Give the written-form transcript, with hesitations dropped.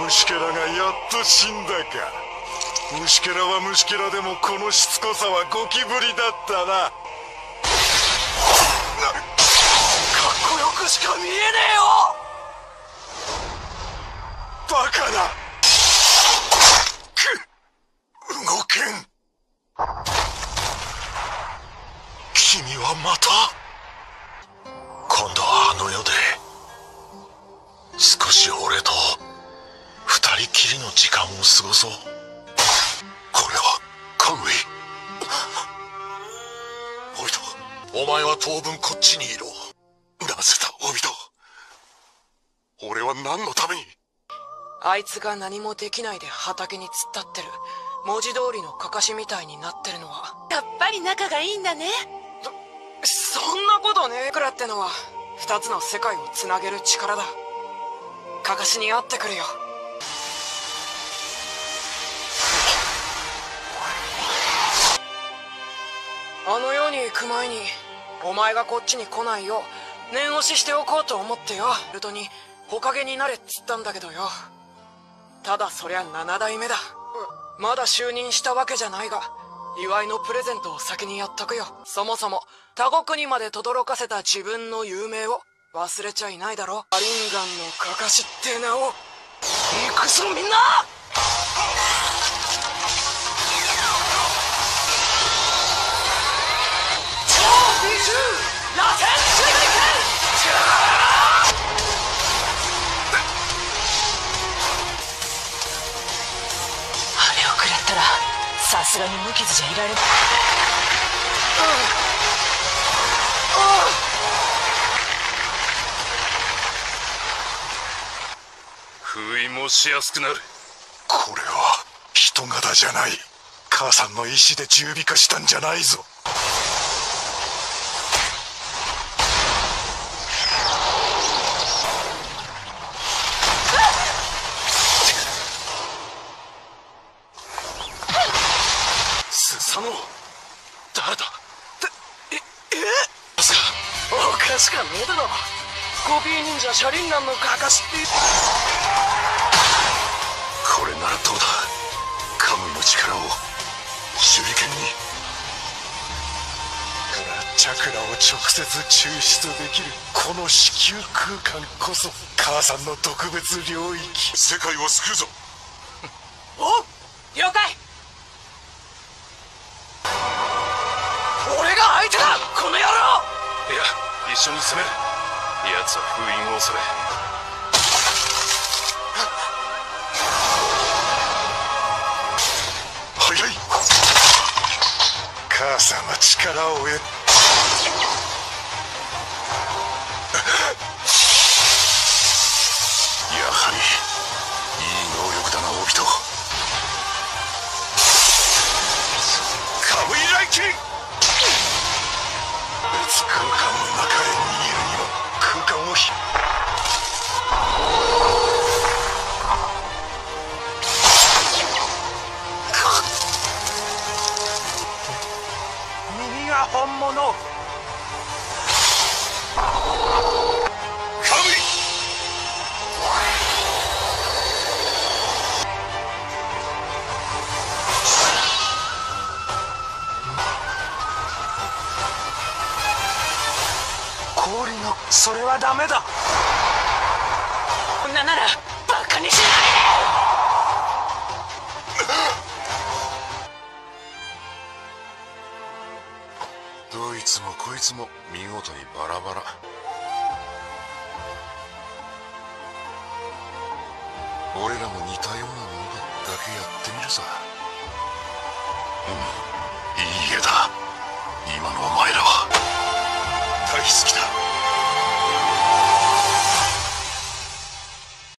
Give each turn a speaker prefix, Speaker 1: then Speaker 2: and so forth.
Speaker 1: 虫けらがやっと死んだか。虫けらは虫けらでもこのしつこさはゴキブリだったな。
Speaker 2: かっこよくしか見えねえよ。
Speaker 1: バカな。動けん。君はまた。今度はあの世で少し俺と二人きりの時間を過ごそう。これはカムイ。オビト、お前は当分こっちにいろ。なぜだオビト。俺は何のために。
Speaker 3: あいつが何もできないで畑に突っ立ってる文字通りのかかしみたいになってるのは、
Speaker 4: やっぱり仲がいいんだね。
Speaker 3: そんなことねえくらってのは二つの世界をつなげる力だ。かかしに会ってくれよ。あの世に行く前にお前がこっちに来ないよう念押ししておこうと思ってよ。ルトに火影になれっつったんだけどよ。ただそりゃ7代目だ。まだ就任したわけじゃないが祝いのプレゼントを先にやっとくよ。そもそも他国にまで轟かせた自分の有名を忘れちゃいないだろ。アリンガンのかかしって名を。行くぞみんな。超美獣螺旋水雷剣。
Speaker 4: あれを食らったらさすがに無傷じゃいられない。
Speaker 1: 封印もしやすくなる。これは人型じゃない。母さんの意志で準備化したんじゃないぞ。スサノ誰だ。
Speaker 3: まさかおかしかねえだろ。コピー忍者シャリンガンのかかしって。
Speaker 1: これならどうだ。カムイの力を手裏剣に。チャクラを直接抽出できるこの子宮空間こそ母さんの特別領域。世界を救うぞ。
Speaker 3: おう了解。俺が相手だこの野郎。
Speaker 1: いや一緒に攻める。奴は封印を恐れ。早い。母さんは力を得。やはりいい能力だなオビト。カムイライキン。別空間の中へ逃げるには空間を
Speaker 2: 耳が本物。
Speaker 1: カムイ。
Speaker 2: 氷のそれはダメだ。
Speaker 4: こんなならバカにしない
Speaker 1: で。どいつもこいつも見事にバラバラ。俺らも似たようなものだけやってみるさ。うん。